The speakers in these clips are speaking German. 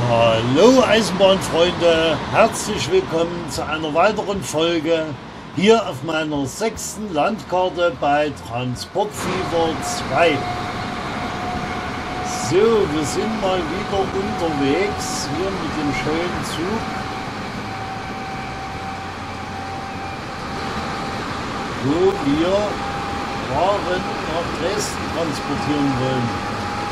Hallo Eisenbahnfreunde, herzlich willkommen zu einer weiteren Folge hier auf meiner 6. Landkarte bei Transportfieber 2. So, wir sind mal wieder unterwegs hier mit dem schönen Zug. Wo wir Waren nach Dresden transportieren wollen.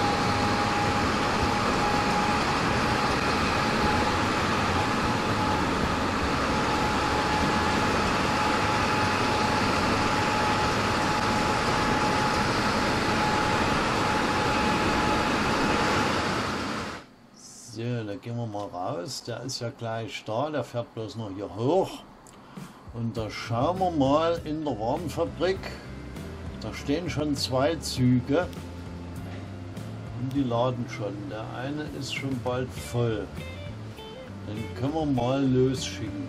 So, da gehen wir mal raus. Der ist ja gleich da, der fährt bloß noch hier hoch. Und da schauen wir mal in der Warenfabrik. Da stehen schon 2 Züge. Und die laden schon. Der eine ist schon bald voll. Den können wir mal losschicken.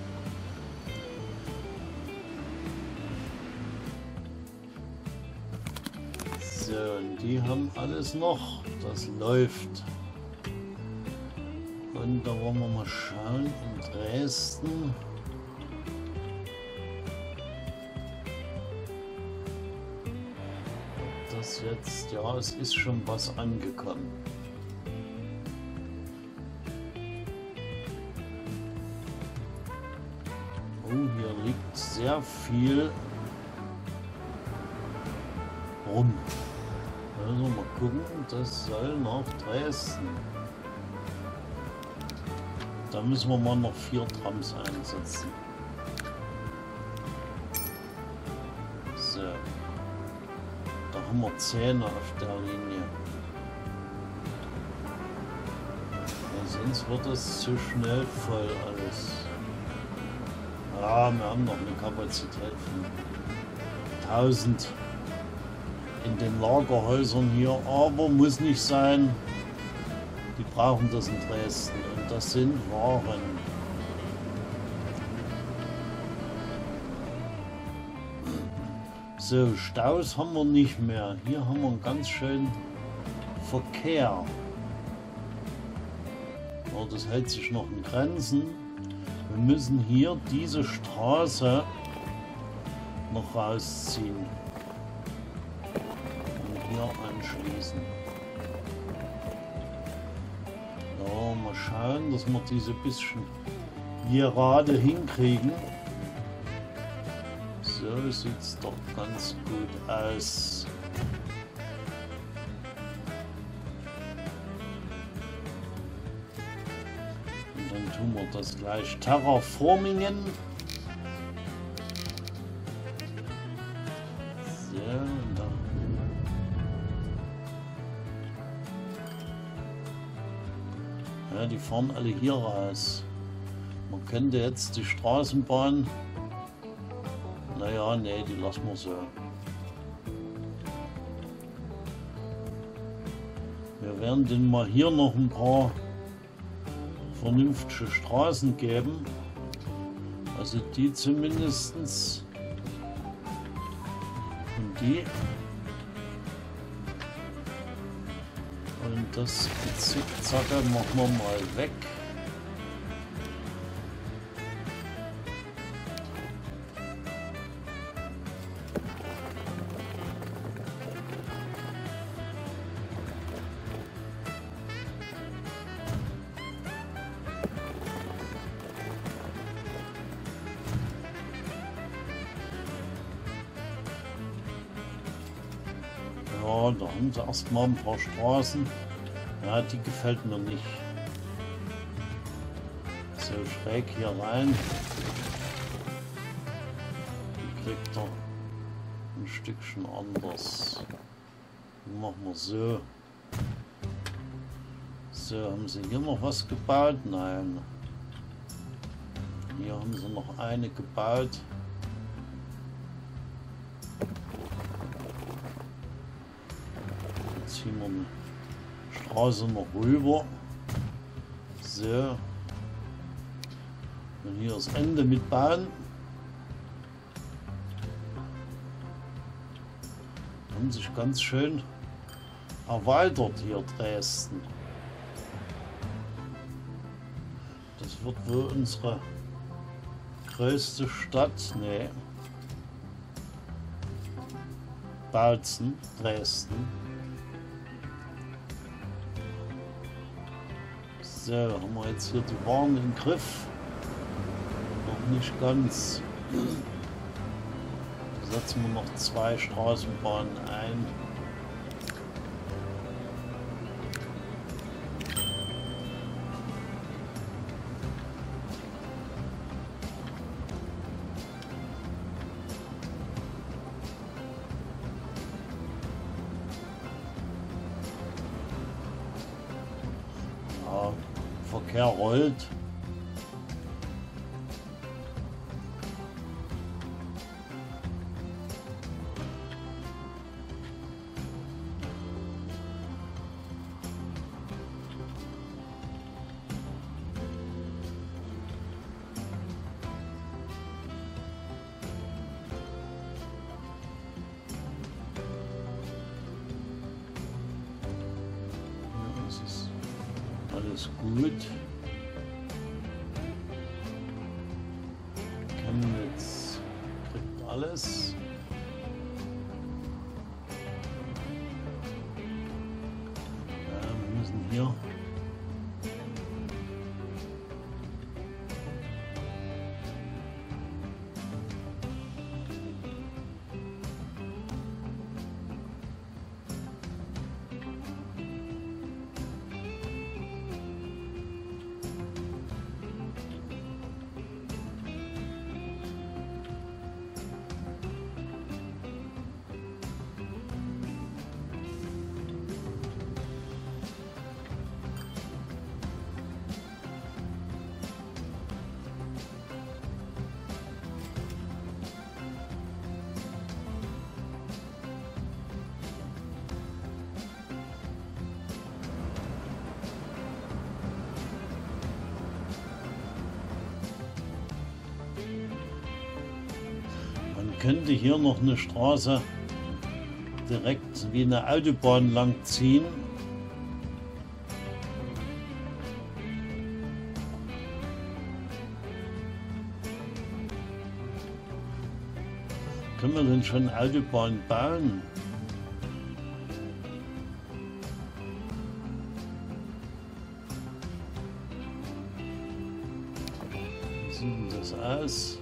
So, und die haben alles noch. Das läuft. Und da wollen wir mal schauen, in Dresden. Ob das jetzt, ja, es ist schon was angekommen. Oh, hier liegt sehr viel rum. Also mal gucken, das soll nach Dresden. Da müssen wir mal noch 4 Trams einsetzen. So. Da haben wir 10 auf der Linie. Ja, sonst wird es zu schnell voll alles. Ja, wir haben noch eine Kapazität von 1000 in den Lagerhäusern hier, aber muss nicht sein. Die brauchen das in Dresden. Das sind Waren. So, Staus haben wir nicht mehr. Hier haben wir einen ganz schönen Verkehr. Aber das hält sich noch in Grenzen. Wir müssen hier diese Straße noch rausziehen. Und hier anschließen. Mal schauen, dass wir diese bisschen gerade hinkriegen. So sieht es doch ganz gut aus. Und dann tun wir das gleich Terraformingen. So, und dann ja, die fahren alle hier raus. Man könnte jetzt die Straßenbahn... Naja, nee, die lassen wir so. Wir werden denen mal hier noch ein paar vernünftige Straßen geben. Also die zumindestens. Und die. Und das Zickzacke machen wir mal weg. Ja, da haben sie erstmal ein paar Straßen. Ja, die gefällt mir nicht. So schräg hier rein. Die kriegt er ein Stückchen anders. Dann machen wir so. So, haben sie hier noch was gebaut? Nein. Hier haben sie noch eine gebaut. Jetzt ziehen wir eine Straße noch rüber. So. Und hier das Ende mit Bahn. Haben sich ganz schön erweitert hier Dresden. Das wird wohl unsere größte Stadt. Nee. Bautzen, Dresden. So, haben wir jetzt hier die Waren im Griff. Noch nicht ganz. Setzen wir noch 2 Straßenbahnen ein. Ja, Verkehr rollt. Alles gut. Chemnitz kriegt alles. Ja, wir müssen hier könnte hier noch eine Straße direkt wie eine Autobahn lang ziehen. Können wir denn schon Autobahn bauen? Wie sieht denn das aus?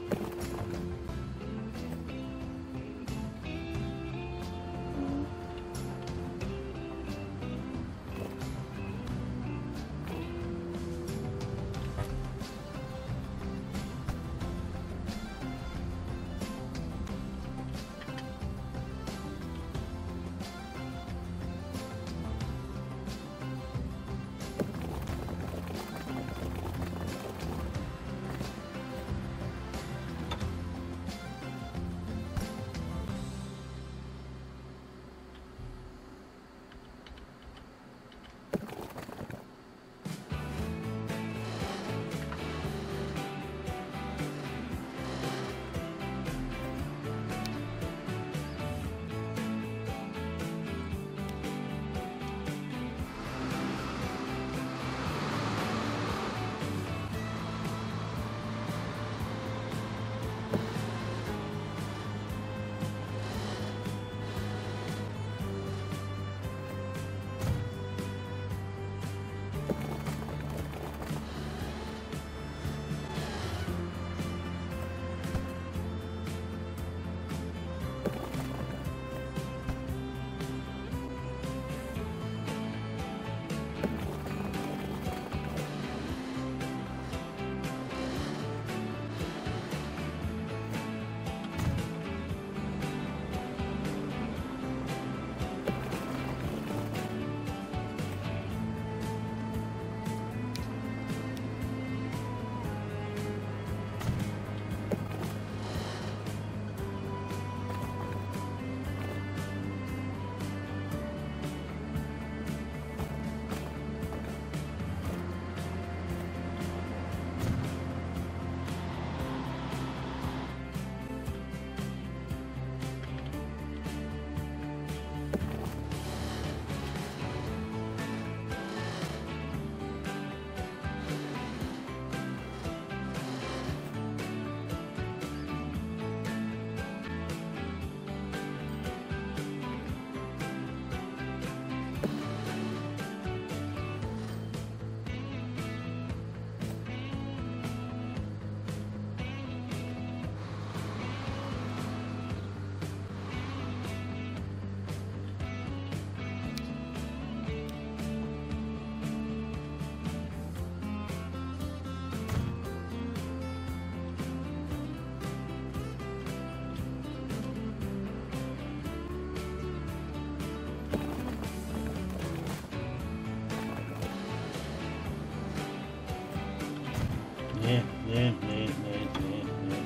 Nee, nee, nee, nee, nee, nee.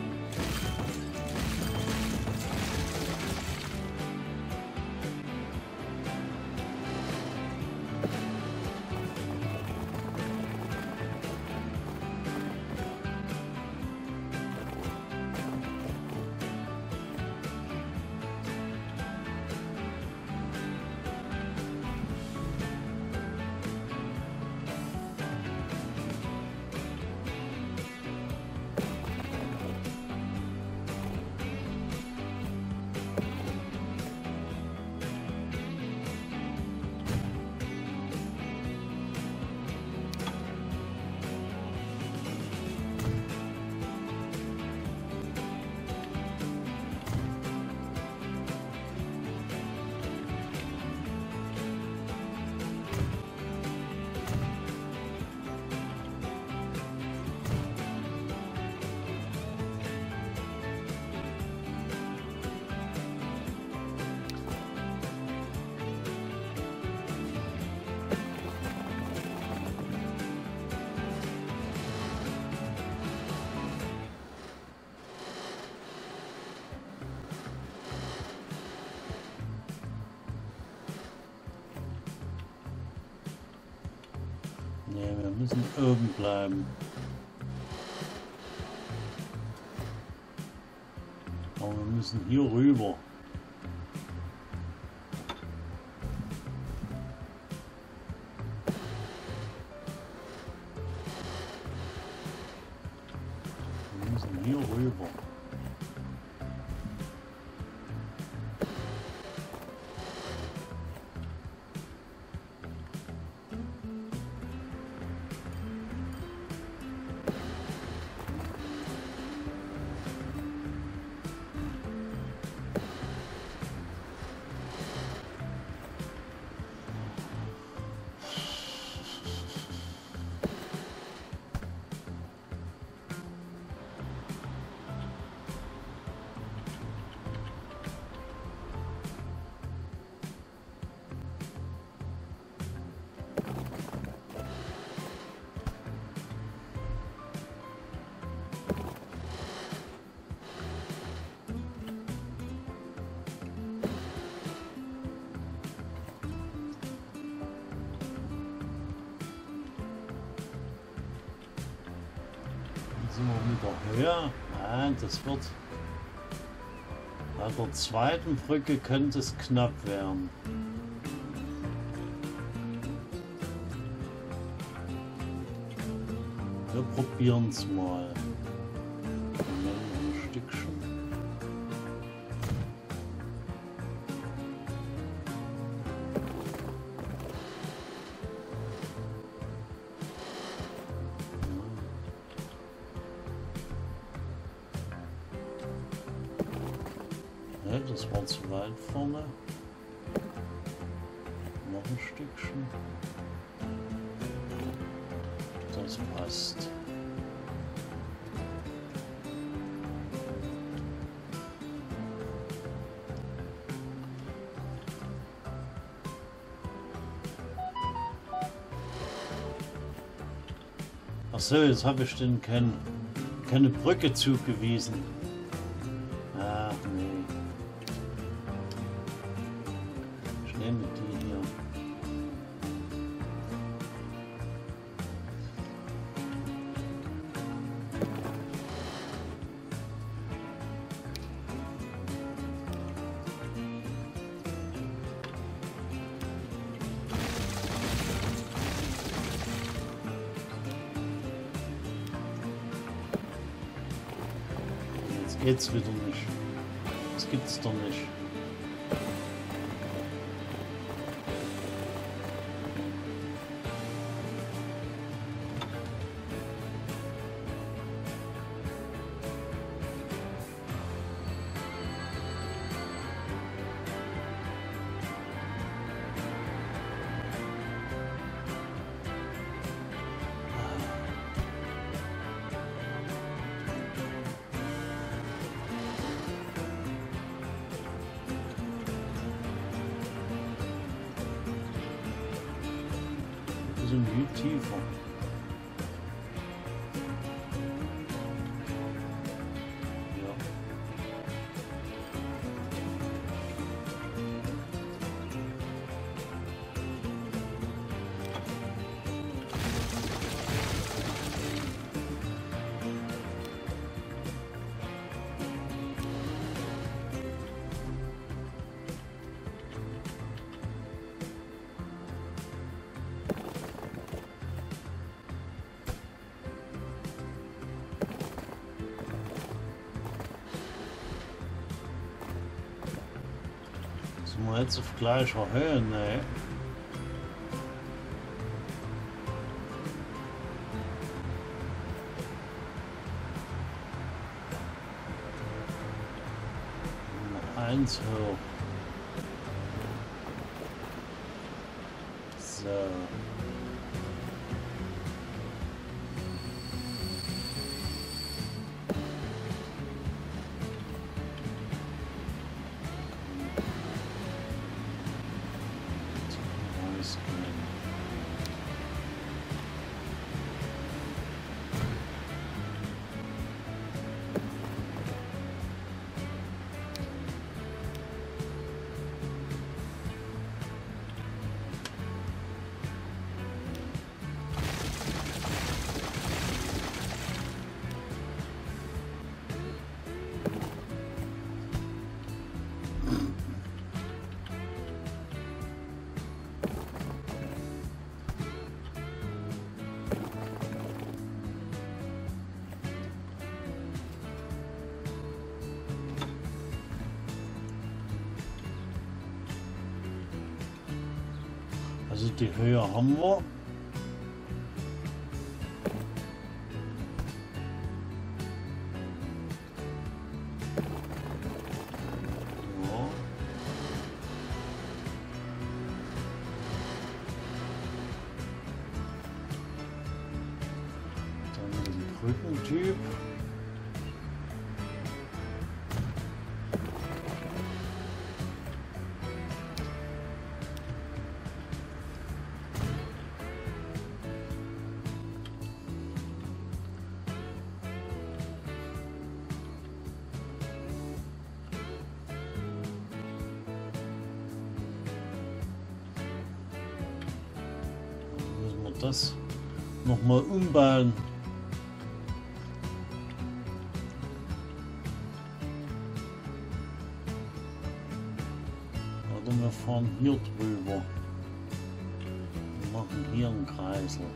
Nee, wir müssen oben bleiben. Aber wir müssen hier rüber. Wir müssen hier rüber. Sind wir wieder höher? Nein, das wird bei der zweiten Brücke könnte es knapp werden. Wir probieren es mal. Moment, ein Stückchen. Ne, das war zu weit vorne. Noch ein Stückchen. Das passt. Ach so, jetzt habe ich denn keine Brücke zugewiesen. Ach nee. Ich nehme die hier. Geht's wieder nicht. Das gibt's doch nicht. Viel tiefer. wir jetzt auf gleicher Höhe? Nee. Eins hoch. So. Also die Höhe haben wir. Ja. Dann den Brückentyp. Das nochmal umbauen. Oder wir fahren hier drüber. Wir machen hier einen Kreisel.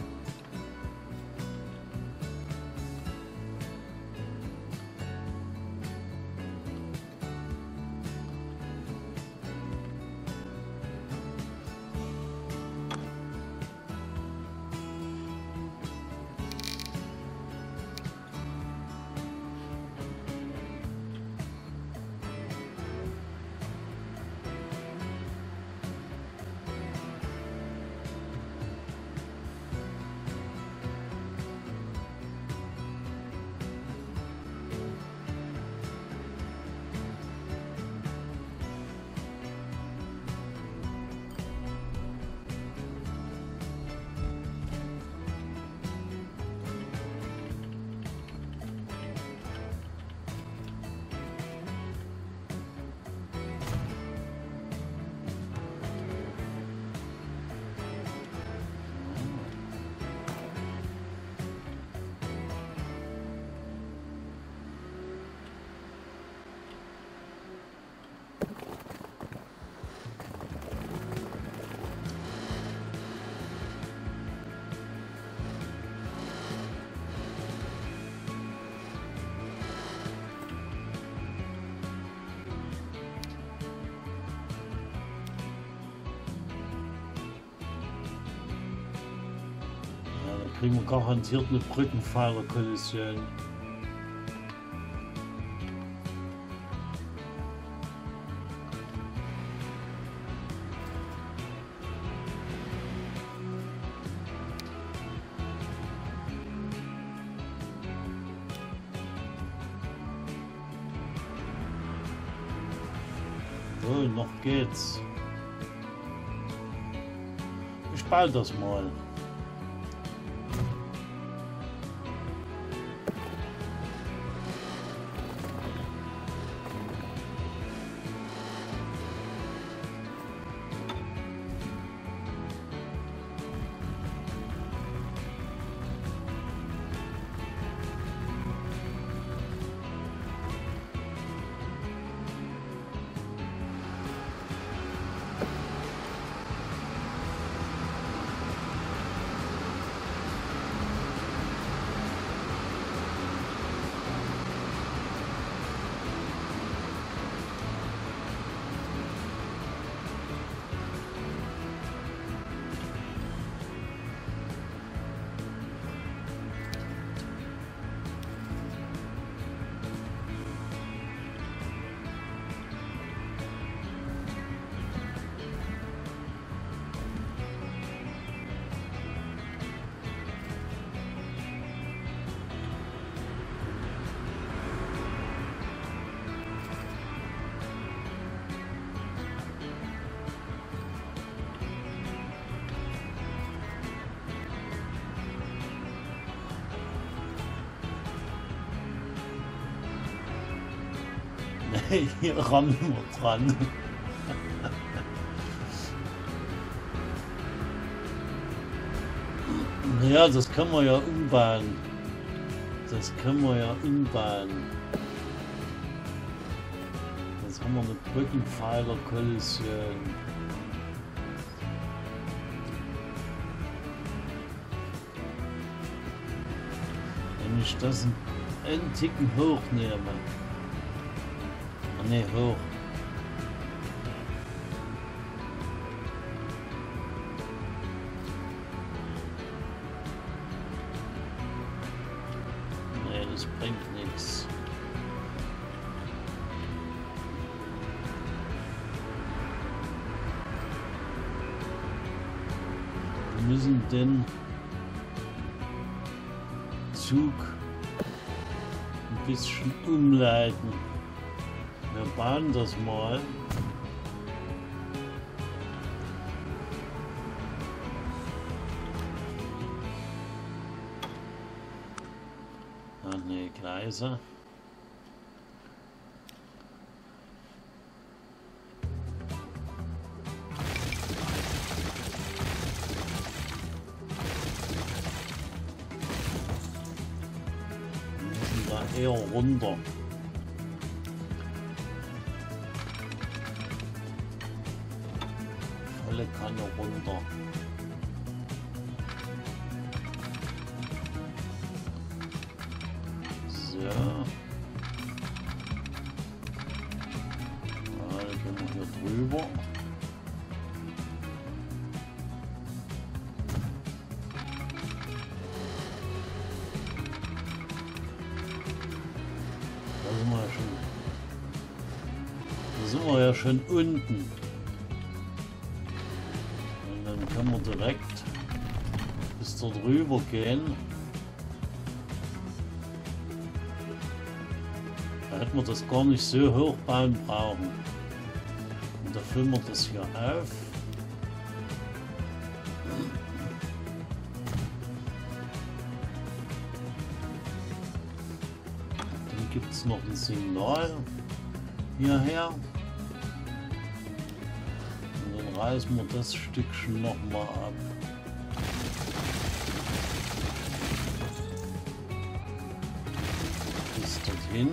Kriegen wir garantiert eine Brückenpfeiler-Kollision. So, noch geht's. Ich baue das mal. Hier rammen wir dran. Ja, das können wir ja umbauen. Das können wir ja umbauen. Jetzt haben wir eine Brückenpfeiler-Kollision. Wenn ich das einen Ticken hoch nehme. Ah, ne, hoch. Nee, das bringt nichts. Wir müssen den Zug ein bisschen umleiten. Wir bauen das mal. Ach nee, Gleise. Wir müssen da eher runter. Volle Kanne runter. So. Ja, dann gehen wir hier drüber. Da sind wir ja schon unten. Und dann können wir direkt bis dort rüber gehen. Da hätten wir das gar nicht so hoch bauen brauchen. Und da füllen wir das hier auf. Dann gibt es noch ein Signal hierher. Und dann reißen wir das Stückchen noch mal ab. Bis dorthin.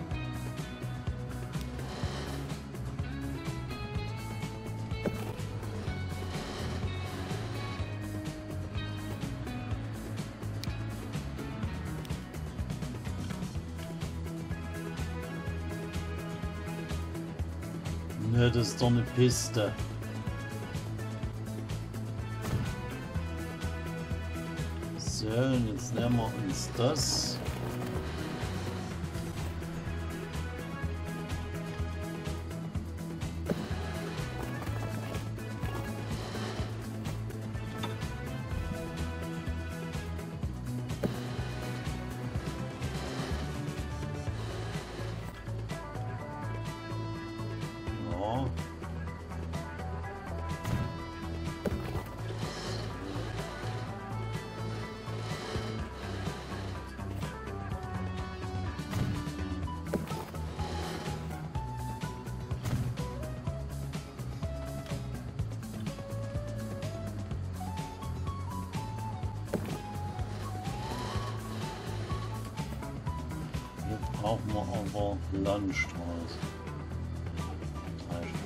Nö, das ist doch eine Piste. So, und jetzt nehmen wir uns das. Ja. Hier brauchen wir aber Landstraße. 3 Stück.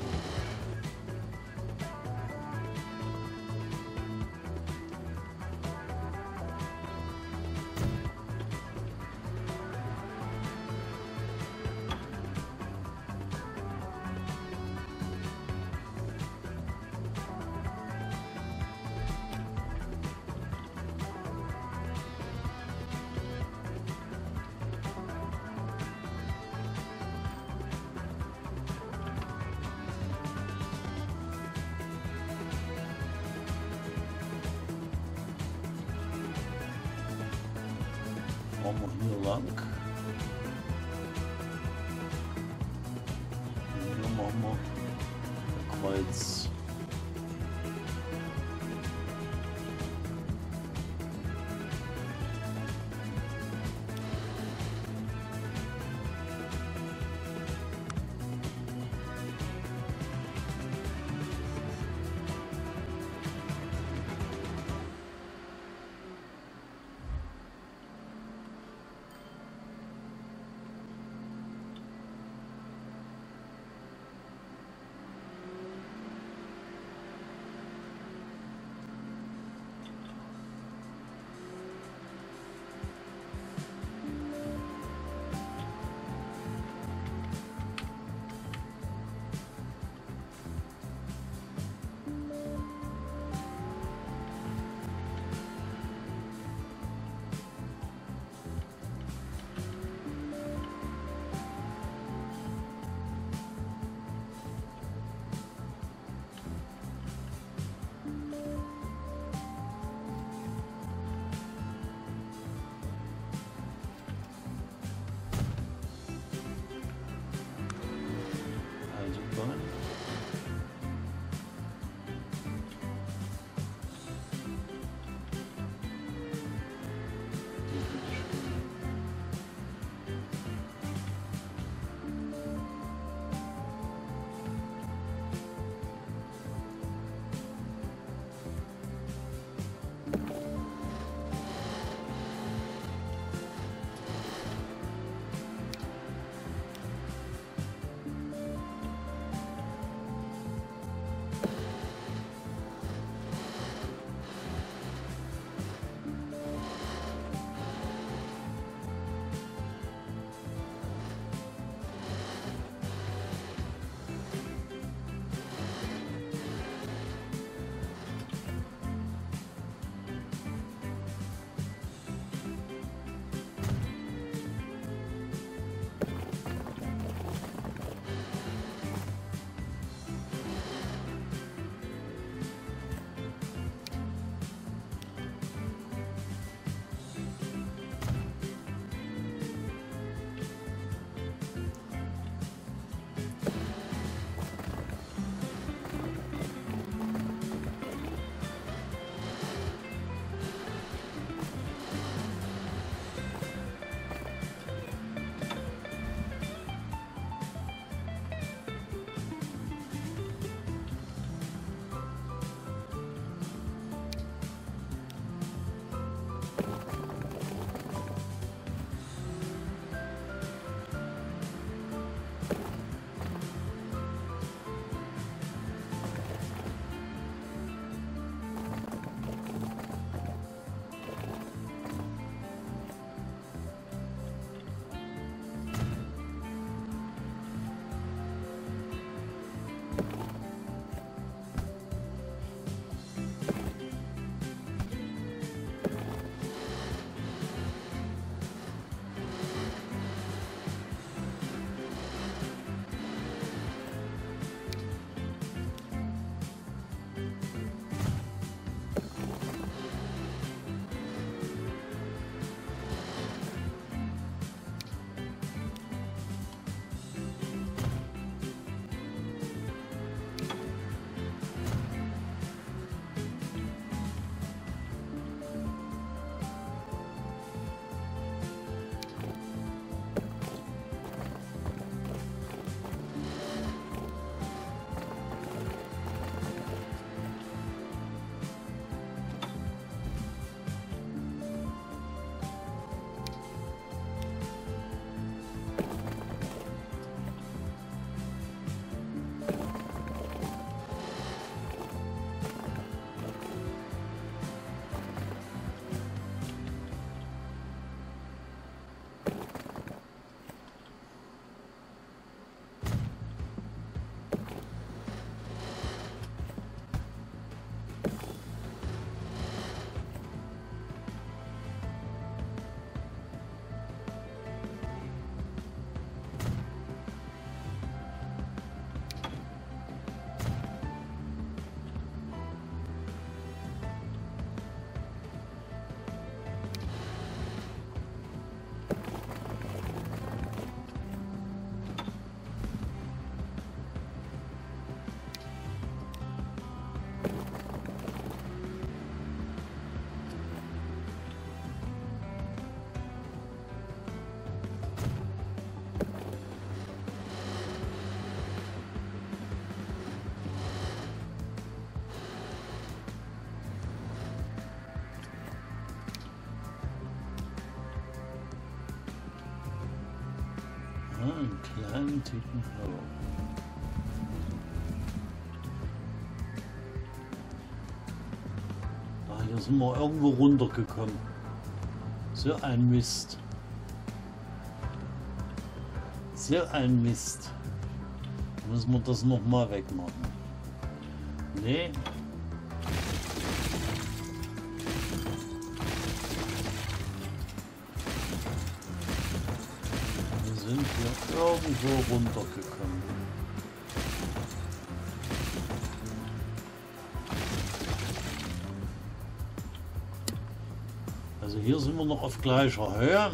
Fahren wir hier lang. Und hier machen wir ein Kreuz. Einen kleinen Ticken höher. Ah, hier sind wir irgendwo runtergekommen. So ein Mist. So ein Mist. Müssen wir das nochmal wegmachen? Nee. Wir sind hier irgendwo runtergekommen. Also hier sind wir noch auf gleicher Höhe.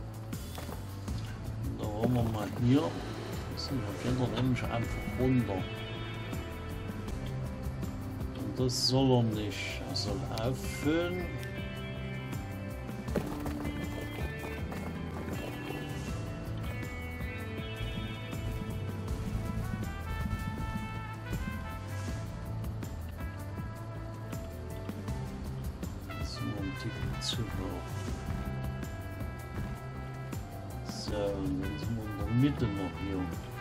Und da wollen wir mal hier. Da geht er nämlich einfach runter. Und das soll er nicht. Er soll auffüllen. Das ist nur ein Ticken zu hoch. So, und dann sind wir in der Mitte noch hier.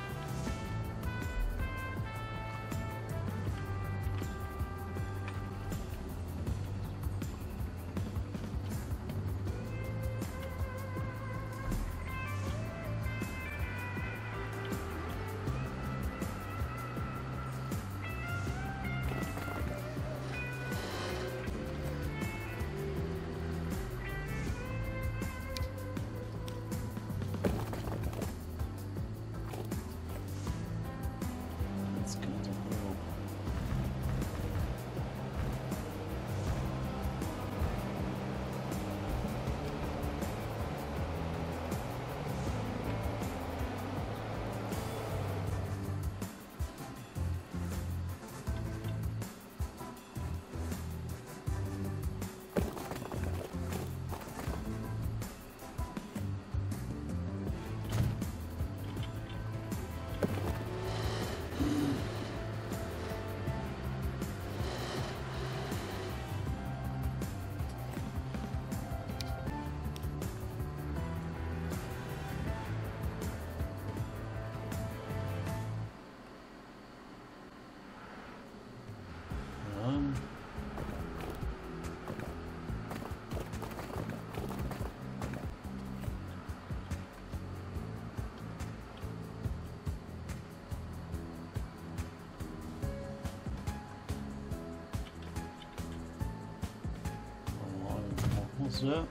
So.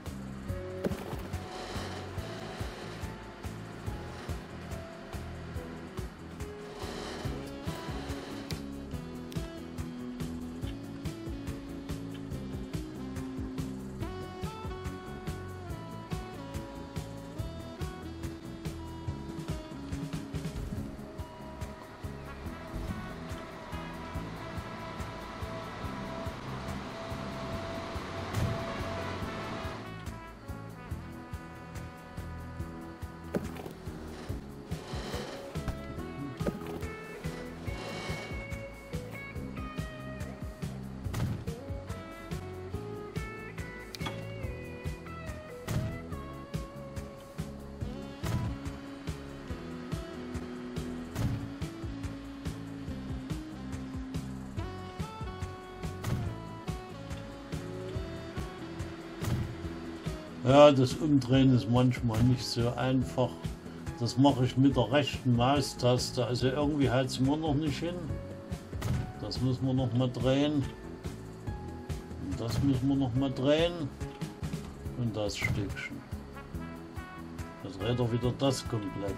Ja, das Umdrehen ist manchmal nicht so einfach. Das mache ich mit der rechten Maustaste. Also irgendwie hält es mir noch nicht hin. Das müssen wir noch mal drehen. Und das müssen wir noch mal drehen. Und das Stückchen. Jetzt dreht er wieder das komplett.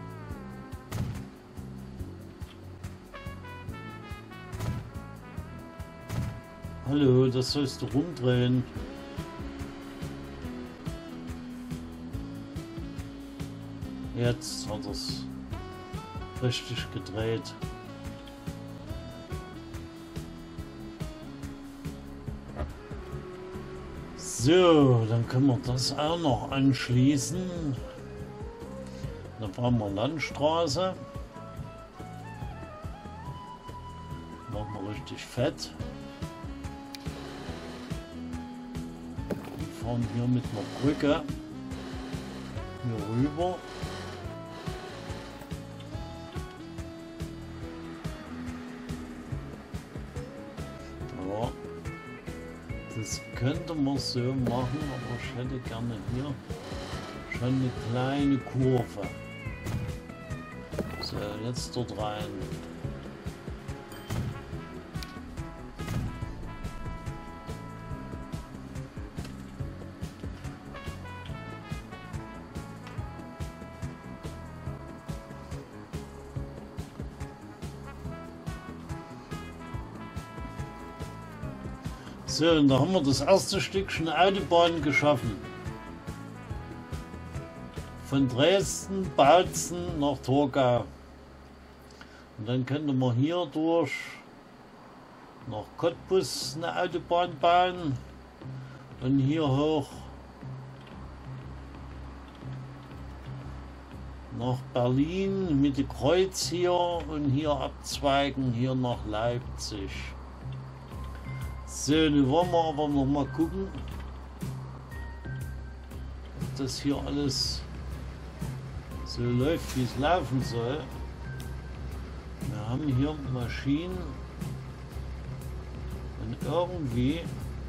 Hallo, das sollst du rumdrehen. Jetzt hat er es richtig gedreht. So, dann können wir das auch noch anschließen. Dann brauchen wir Landstraße. Machen wir richtig fett. Wir fahren hier mit einer Brücke hier rüber. könnte man so machen, aber ich hätte gerne hier schon eine kleine Kurve. So, jetzt dort rein. So, und da haben wir das erste Stückchen Autobahn geschaffen. Von Dresden, Bautzen nach Torgau. Und dann könnte man hier durch nach Cottbus eine Autobahn bauen und hier hoch nach Berlin mit dem Kreuz hier und hier abzweigen, hier nach Leipzig. So, nun wollen wir aber noch mal gucken, ob das hier alles so läuft, wie es laufen soll. Wir haben hier Maschinen und irgendwie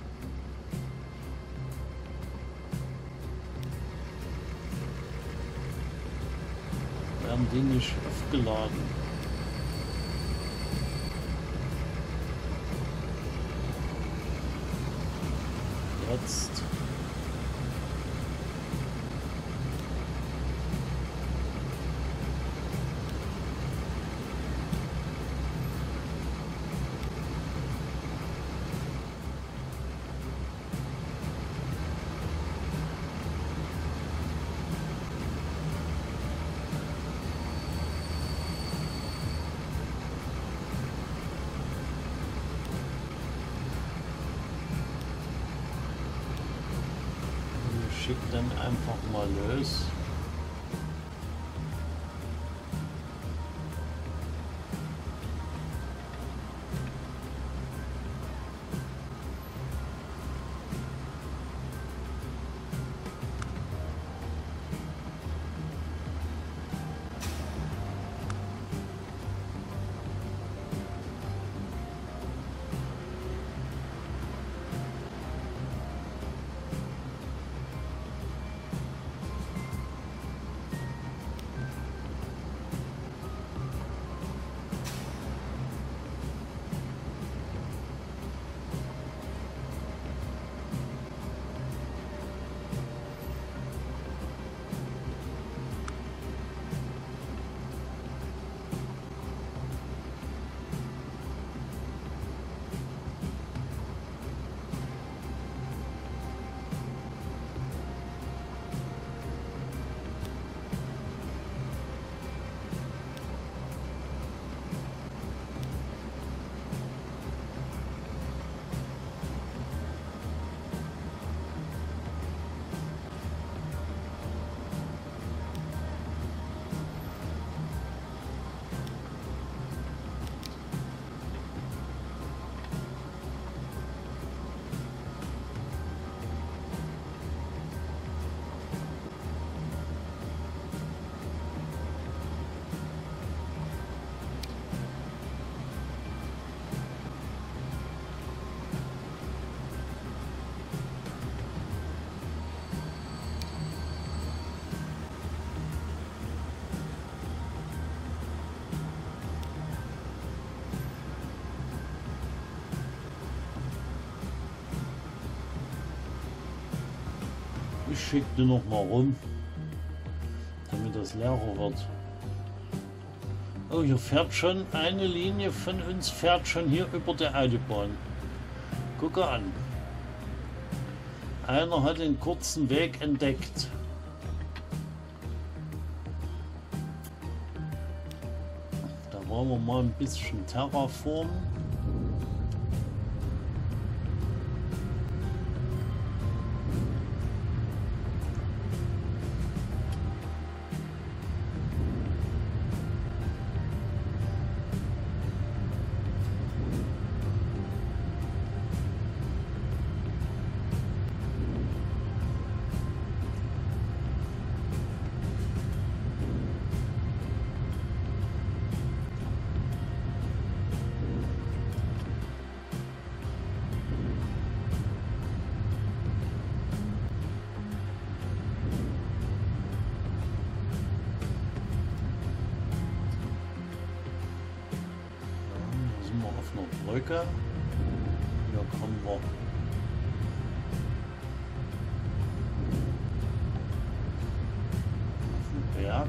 werden die nicht aufgeladen. Jetzt. Schick dann einfach mal los. Ich schicke die noch mal rum, damit das leerer wird. Oh, hier fährt schon eine Linie von uns, fährt schon hier über der Autobahn. Gucke an. Einer hat den kurzen Weg entdeckt. Da wollen wir mal ein bisschen terraformen. Brücke. Hier kommen wir auf den Berg.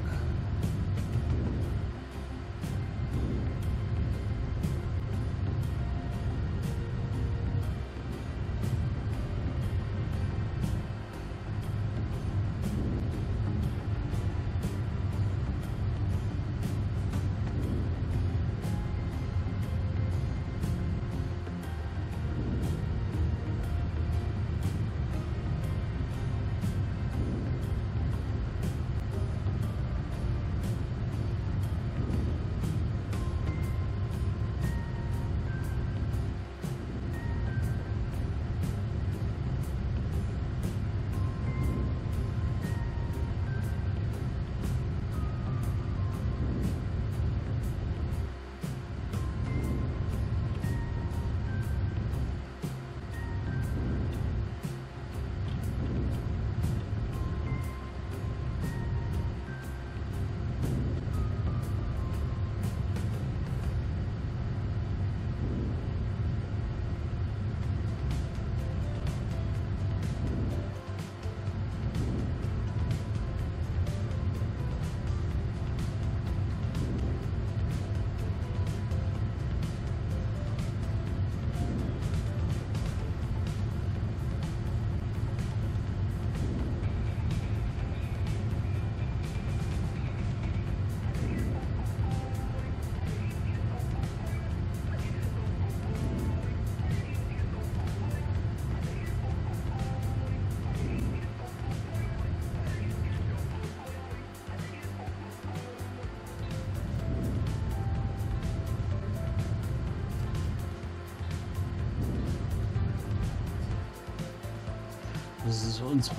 Das ist unsere.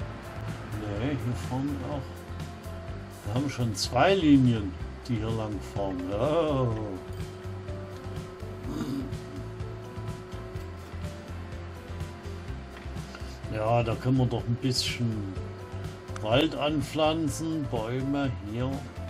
Ne, hier vorne auch. Wir haben schon 2 Linien, die hier lang fahren. Oh. Ja, da können wir doch ein bisschen Wald anpflanzen, Bäume hier.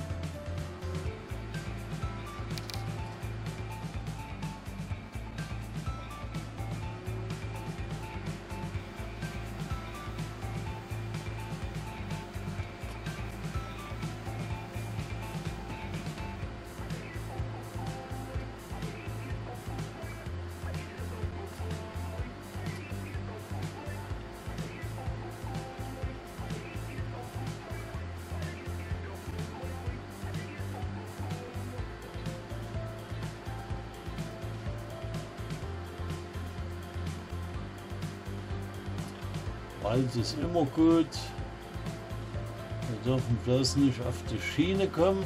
Wald ist immer gut. Wir dürfen bloß nicht auf die Schiene kommen.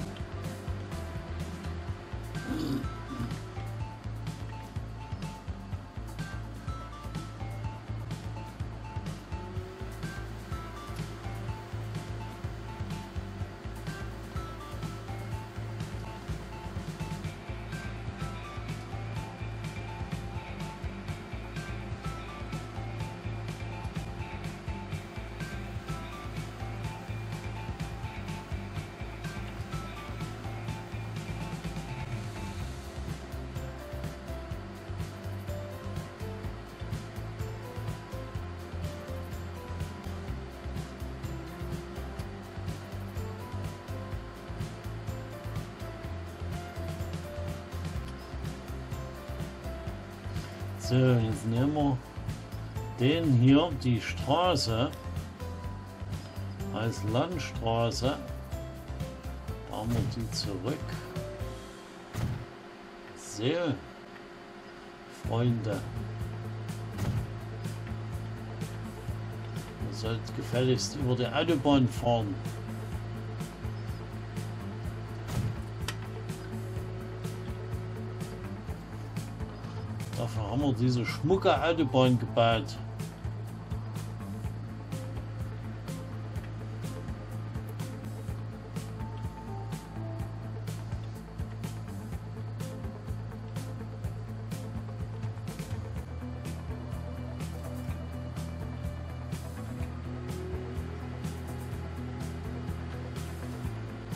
So, jetzt nehmen wir den hier, die Straße, als Landstraße, bauen wir die zurück. So, Freunde, ihr sollt gefälligst über die Autobahn fahren. Dafür haben wir diese schmucke Autobahn gebaut.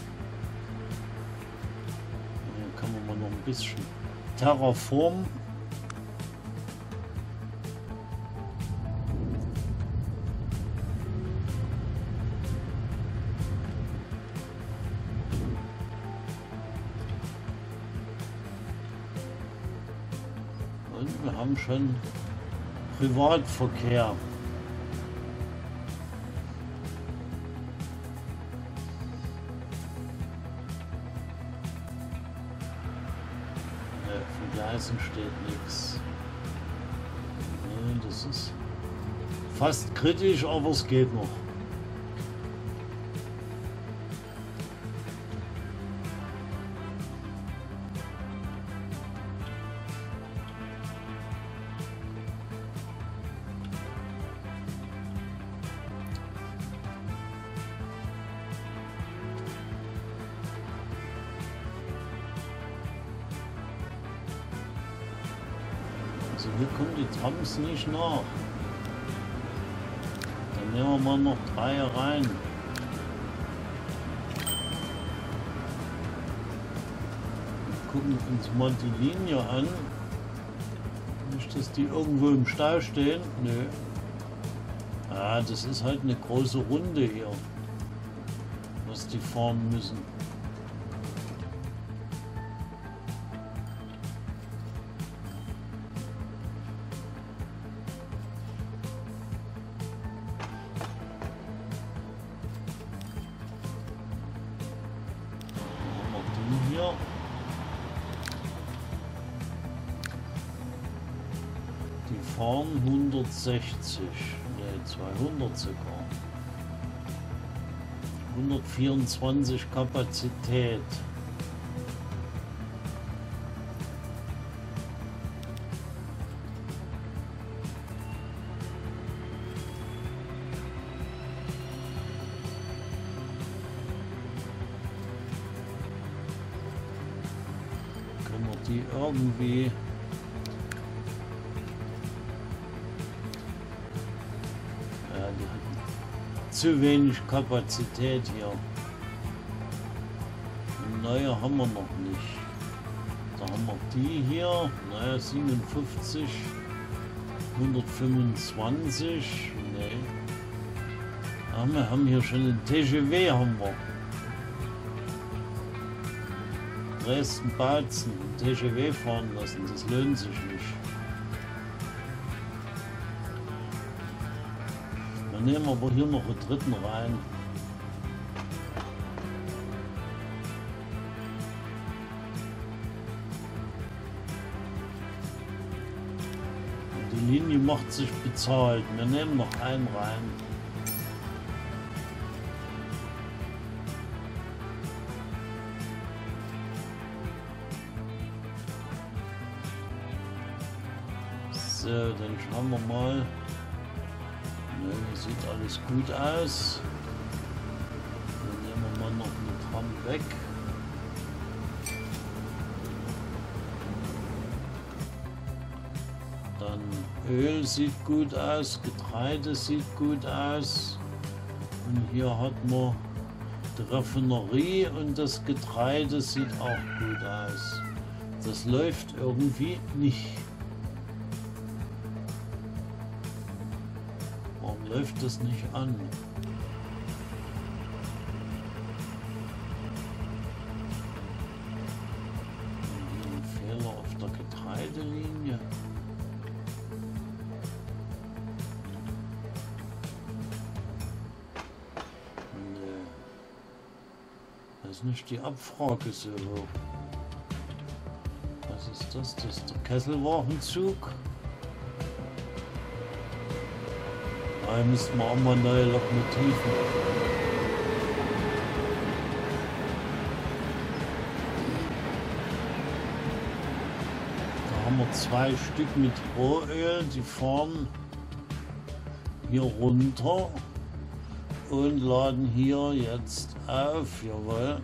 Hier kann man mal noch ein bisschen terraformen. haben schon Privatverkehr. Von Gleisen steht nichts. Das ist fast kritisch, aber es geht noch. Also hier kommen die Trams nicht nach. Dann nehmen wir mal noch 3 rein. Wir gucken uns mal die Linie an. Nicht, dass die irgendwo im Stau stehen. Nö. Ah, das ist halt eine große Runde hier, was die fahren müssen. Hier. Die fahren 160, ne 200 sogar. 124 Kapazität. Die irgendwie die hatten zu wenig Kapazität hier. Neue haben wir noch nicht. Da haben wir die hier, naja 57, 125, nee. Wir haben hier schon einen TGV, haben wir. Dresden-Bautzen TGV fahren lassen, das lohnt sich nicht. Dann nehmen wir aber hier noch einen dritten rein. Und die Linie macht sich bezahlt. Wir nehmen noch einen rein. So, dann schauen wir mal. Ne, sieht alles gut aus. Dann nehmen wir mal noch eine Tram weg. Dann Öl sieht gut aus, Getreide sieht gut aus. Und hier hat man die Raffinerie und das Getreide sieht auch gut aus. Das läuft irgendwie nicht. Warum läuft das nicht an? Ein Fehler auf der Getreidelinie. Nee. Das ist nicht die Abfrage so hoch. Was ist das? Das ist der Kesselwachenzug. Da müssten wir auch mal neue Lokomotiven. Da haben wir 2 Stück mit Rohöl, die fahren hier runter und laden hier jetzt auf. Jawohl.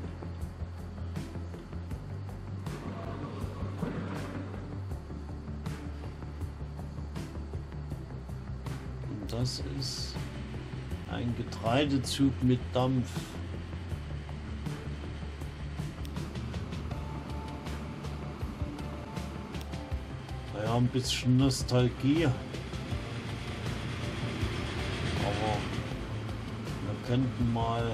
Das ist ein Getreidezug mit Dampf. Ja, ein bisschen Nostalgie. Aber wir könnten mal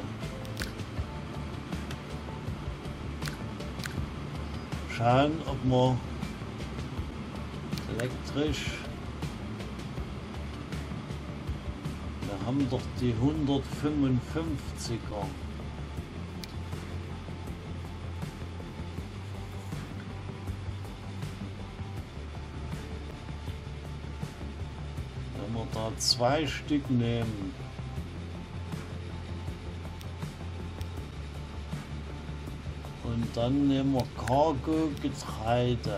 schauen, ob wir elektrisch. Wir haben doch die 155er. Wenn wir da 2 Stück nehmen. Und dann nehmen wir Cargo Getreide.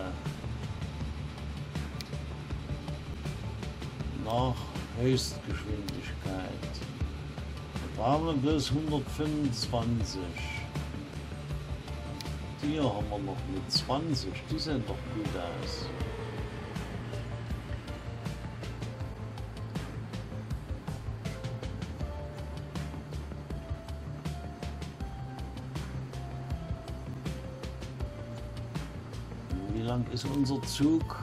Nach Höchstgeschwindigkeit. Da haben wir bloß 125. Die hier haben wir noch mit 20. Die sehen doch gut aus. Wie lang ist unser Zug?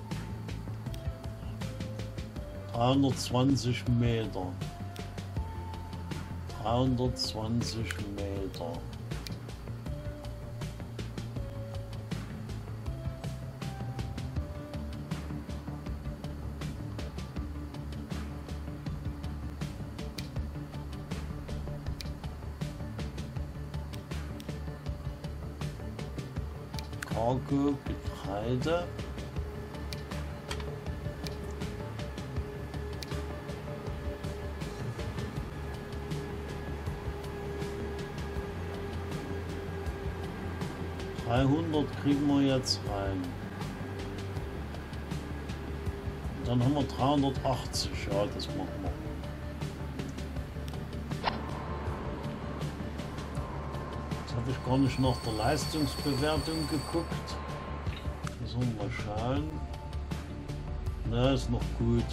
320 Meter. 320 Meter. Cargo, Getreide. Kriegen wir jetzt rein. Dann haben wir 380. Ja, das machen wir. Jetzt habe ich gar nicht nach der Leistungsbewertung geguckt. Das wollen wir mal schauen. Na, ist noch gut.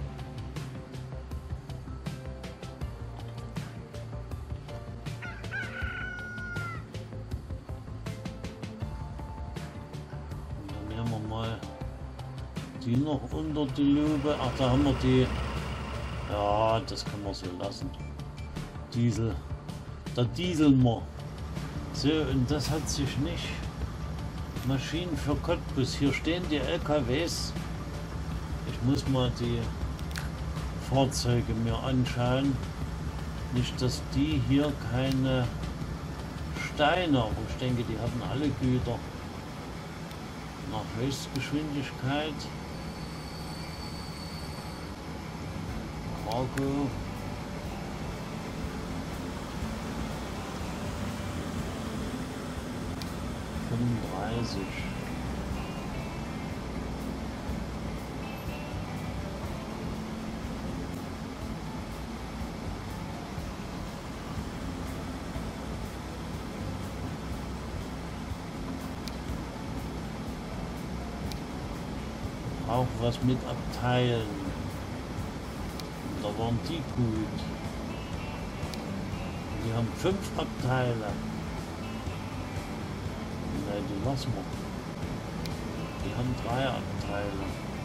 Die noch unter die Lupe. Ach, da haben wir die. Ja, das kann man so lassen. Diesel. Da dieseln wir. So, und das hat sich nicht. Maschinen für Cottbus. Hier stehen die LKWs. Ich muss mal die Fahrzeuge mir anschauen. Nicht, dass die hier keine Steine, aber ich denke, die hatten alle Güter. Nach Höchstgeschwindigkeit. Cargo. Auch was mit Abteilen. Da waren die gut. Die haben 5 Abteile. Nein, die lassen wir. Die haben 3 Abteile.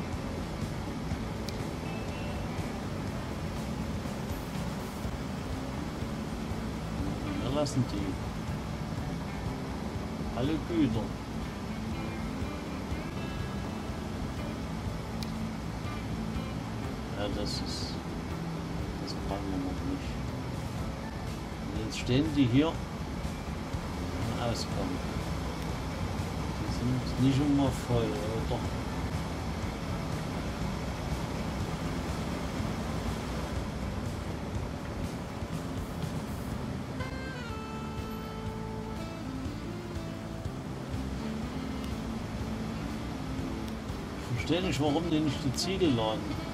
Wir lassen die. Alle Güter. Ja, das brauchen wir noch nicht. Und jetzt stehen die hier im Ausgang. Die sind nicht immer voll, oder? Ich verstehe nicht, warum die nicht die Ziegel laden.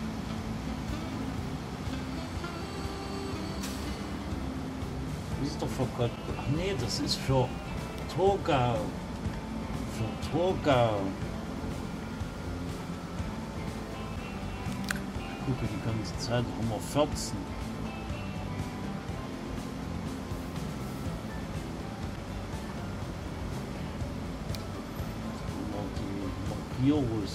Doch für Gott. Ach nee, das ist für Torgau. Für Torgau. Ich gucke die ganze Zeit, haben wir 14. Die Virus.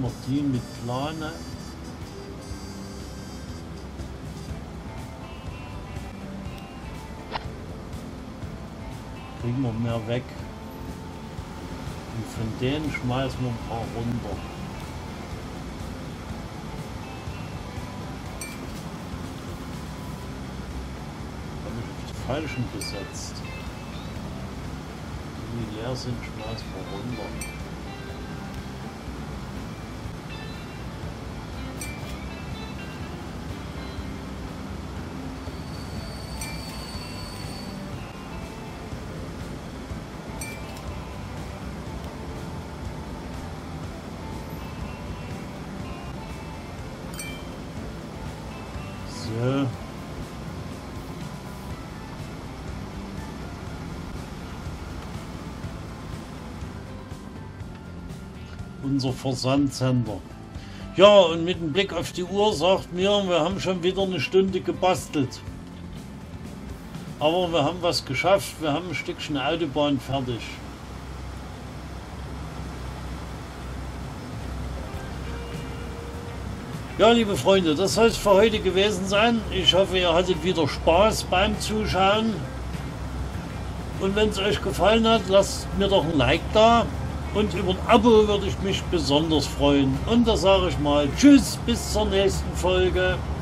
wir die mit Plane. Kriegen wir mehr weg. Und von denen schmeißen wir ein paar runter. Habe ich auf die falschen gesetzt. Die leer sind, schmeißen wir runter. So. Unser Versandcenter. Ja, und mit dem Blick auf die Uhr sagt mir, wir haben schon wieder eine Stunde gebastelt. Aber wir haben was geschafft, wir haben ein Stückchen Autobahn fertig. Ja, liebe Freunde, das soll es für heute gewesen sein. Ich hoffe, ihr hattet wieder Spaß beim Zuschauen. Und wenn es euch gefallen hat, lasst mir doch ein Like da. Und über ein Abo würde ich mich besonders freuen. Und da sage ich mal Tschüss, bis zur nächsten Folge.